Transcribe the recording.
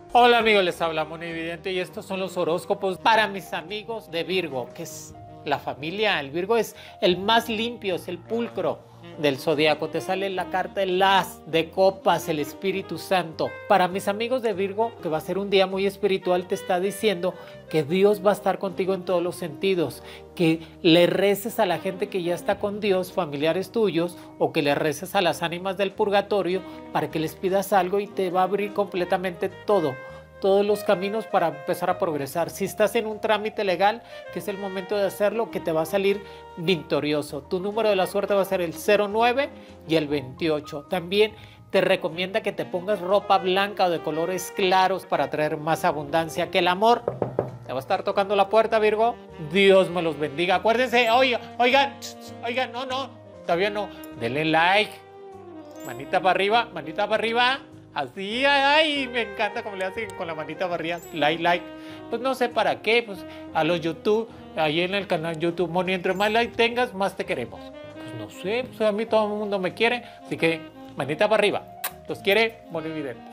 Hola amigos, les habla Monividente y estos son los horóscopos para mis amigos de Virgo, que es la familia. El Virgo es el más limpio, es el pulcro del zodiaco. Te sale la carta el as de copas, el Espíritu Santo. Para mis amigos de Virgo, que va a ser un día muy espiritual, te está diciendo que Dios va a estar contigo en todos los sentidos, que le reces a la gente que ya está con Dios, familiares tuyos, o que le reces a las ánimas del purgatorio para que les pidas algo y te va a abrir completamente todos los caminos para empezar a progresar. Si estás en un trámite legal, que es el momento de hacerlo, que te va a salir victorioso. Tu número de la suerte va a ser el 09 y el 28. También te recomienda que te pongas ropa blanca o de colores claros para traer más abundancia. Que el amor te va a estar tocando la puerta, Virgo. Dios me los bendiga. Acuérdense, oigan, no, todavía no. Denle like, manita para arriba, manita para arriba. Así, ay, me encanta como le hacen con la manita barrida, like. Pues no sé para qué, pues a los YouTube, ahí en el canal YouTube Moni, entre más like tengas, más te queremos. Pues no sé, pues a mí todo el mundo me quiere, así que manita para arriba. Los quiere Moni Vidente.